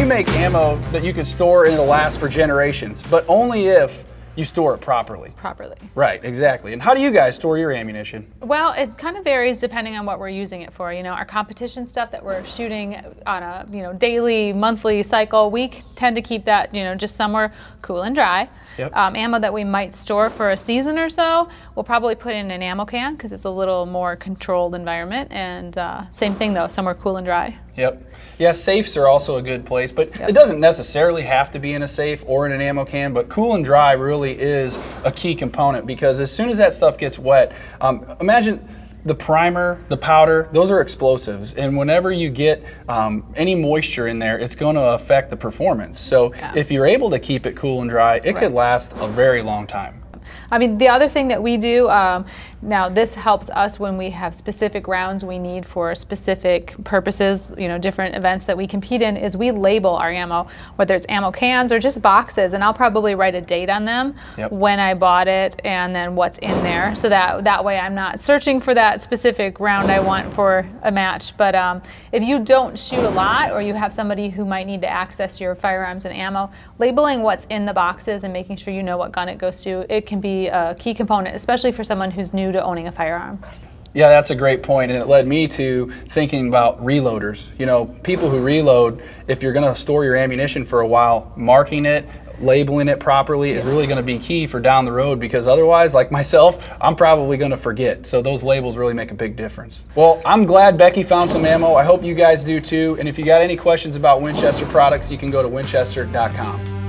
make ammo that you can store and it'll last for generations, but only if you store it properly. Right, exactly. And how do you guys store your ammunition? Well, it kind of varies depending on what we're using it for. You know, our competition stuff that we're shooting on a, daily, monthly cycle, we tend to keep that, just somewhere cool and dry. Yep. Ammo that we might store for a season or so, we'll probably put in an ammo can because it's a little more controlled environment. And same thing though, somewhere cool and dry. Yep. Yeah, safes are also a good place, but it doesn't necessarily have to be in a safe or in an ammo can, but cool and dry really is a key component because as soon as that stuff gets wet, imagine the primer, the powder, those are explosives, and whenever you get any moisture in there, it's going to affect the performance. So if you're able to keep it cool and dry, it could last a very long time. I mean, the other thing that we do, now this helps us when we have specific rounds we need for specific purposes, different events that we compete in, is we label our ammo, whether it's ammo cans or just boxes, and I'll probably write a date on them, when I bought it, and then what's in there, so that way I'm not searching for that specific round I want for a match. But if you don't shoot a lot, or you have somebody who might need to access your firearms and ammo, labeling what's in the boxes and making sure you know what gun it goes to, it can be a key component, especially for someone who's new to owning a firearm. Yeah, that's a great point, and it led me to thinking about reloaders. People who reload, if you're going to store your ammunition for a while, marking it, labeling it properly is really going to be key for down the road, because otherwise, like myself, I'm probably going to forget. So those labels really make a big difference. Well, I'm glad Becky found some ammo. I hope you guys do too. And if you got any questions about Winchester products, you can go to winchester.com.